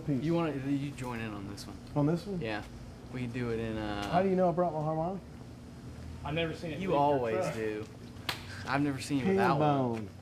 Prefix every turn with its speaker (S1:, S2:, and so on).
S1: piece.
S2: You join in on this one.
S1: On this one?
S2: Yeah. We can do it in
S1: How do you know I brought my harmonica?
S3: I've never seen it.
S2: You always do. I've never seen you without one.